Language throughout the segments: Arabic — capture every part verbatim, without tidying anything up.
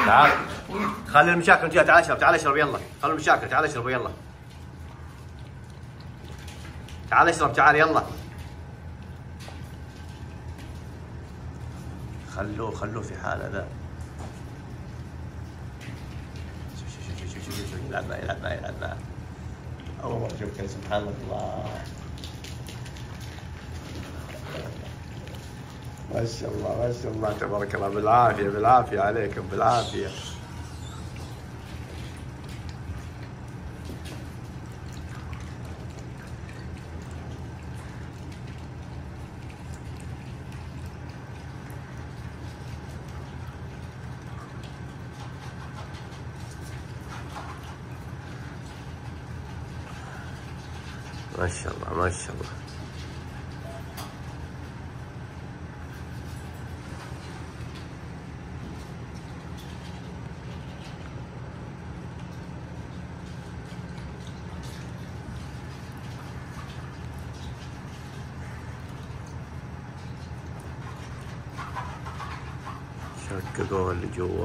تعال خلي المشاكل جاء. تعال اشرب، تعال اشرب يلا. خلي المشاكل، تعال اشرب يلا. تعال اشرب، تعال يلا. خلوه خلوه في حاله ذا. شوف شوف شوف شوف شوف يلعب معي يلعب معي يلعب معي. أول مرة أشوف كذا سبحان الله. ما شاء الله ما شاء الله تبارك الله. بالعافية بالعافية عليكم بالعافية. ما شاء الله ما شاء الله. شققوه اللي جوا.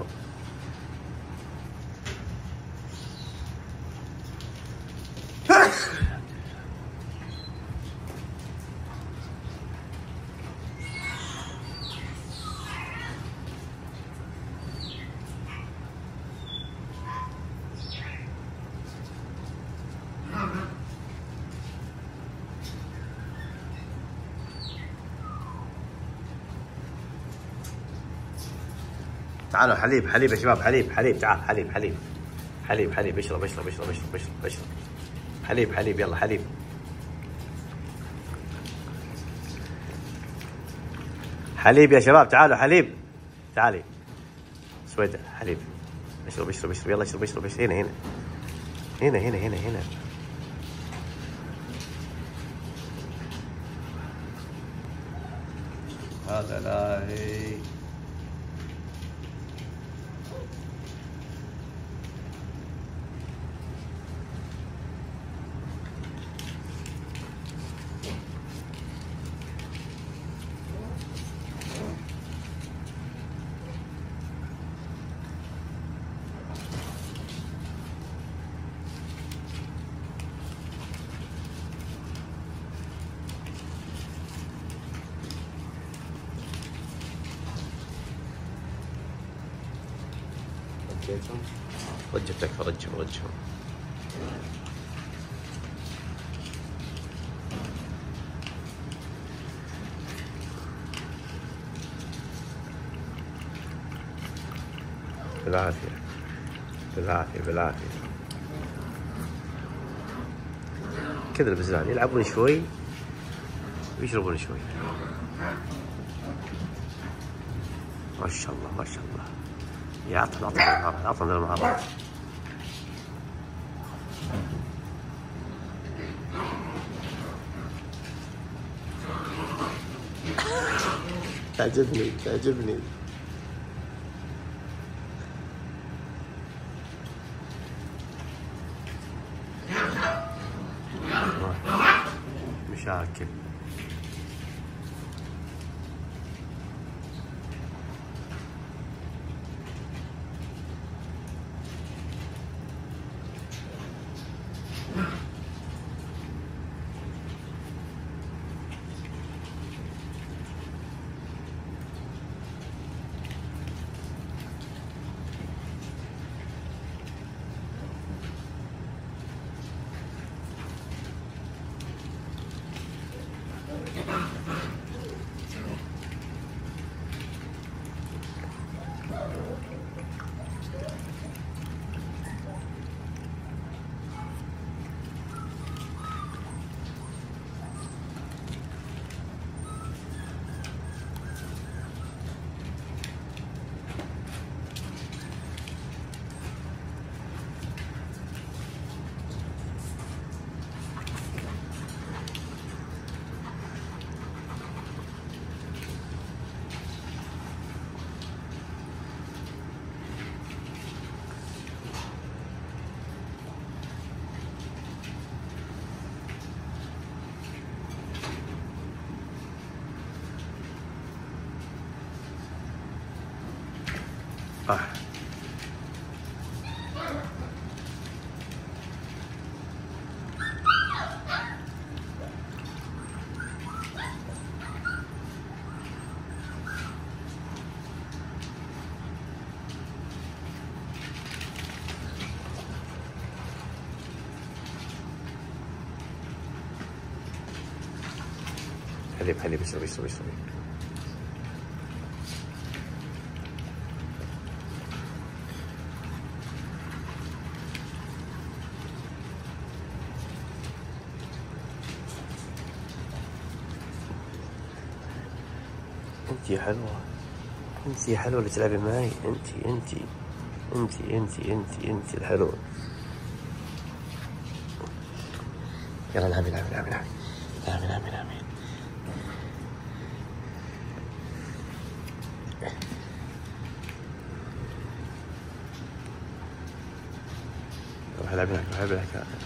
تعالوا حليب حليب يا شباب. حليب حليب. تعال حليب حليب حليب حليب. اشرب اشرب اشرب اشرب اشرب اشرب حليب حليب. يلا حليب. حليب يا شباب. تعالوا حليب. تعالي سويدة. حليب. اشرب اشرب اشرب. يلا اشرب اشرب. هنا هنا هنا هنا هنا هنا. هذا لاهي. رجع تكفى. رجعهم رجعهم. بالعافية بالعافية بالعافية. كذا البزران يلعبون شوي ويشربون شوي. ما شاء الله ما شاء الله. يا عطنا عطنا المهارات عطنا المهارات. تعجبني تعجبني. مشاكل. آه. حليب حليب اشربي اشربي اشربي. انتي حلوة، انتي حلوة اللي تلعبي معي، انتي انتي انتي انتي انتي انتي الحلوة. يلا نعمي نعمي نعمي نعمي نعمي نعمي نعمي. روح العبي روح العبي.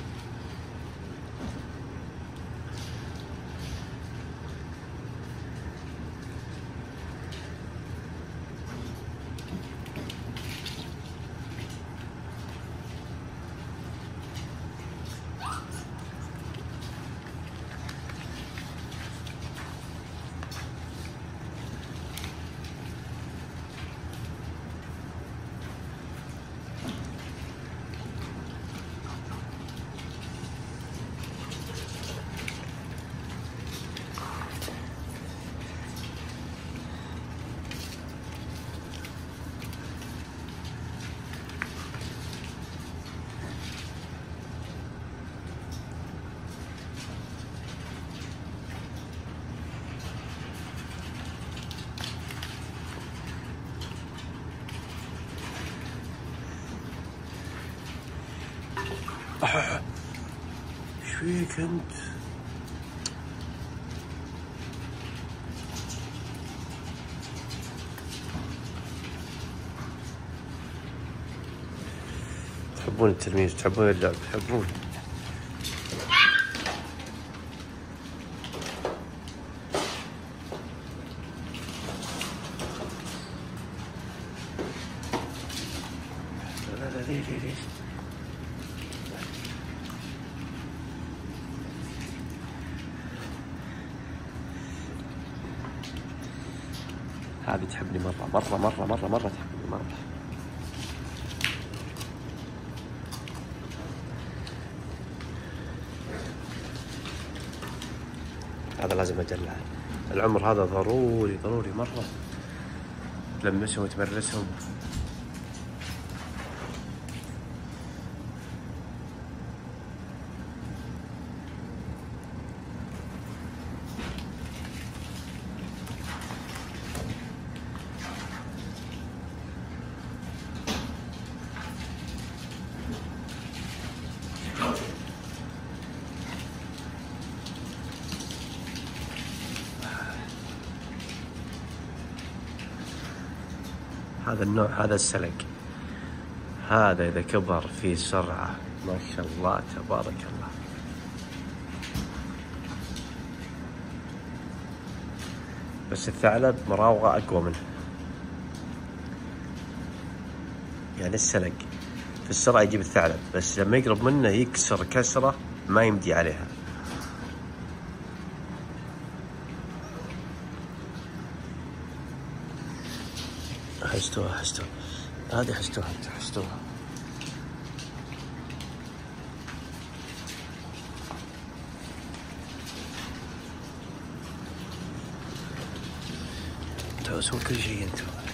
ايش فيك انت؟ تحبون التلميذ، تحبون اللعب، تحبون. لا لا ليش ليش هذه تحبني مرة مرة مرة مرة مرة تحبني مرة. هذا لازم أدلعه، العمر هذا ضروري ضروري مرة تلمسهم وتمرسهم. هذا النوع، هذا السلق، هذا إذا كبر في سرعة ما شاء الله تبارك الله. بس الثعلب مراوغة أقوى منه، يعني السلق في السرعة يجيب الثعلب، بس لما يقرب منه يكسر كسرة ما يمدي عليها. حستوها حستوها هذه حستوها حستوها. تسوون كل شيء انتم.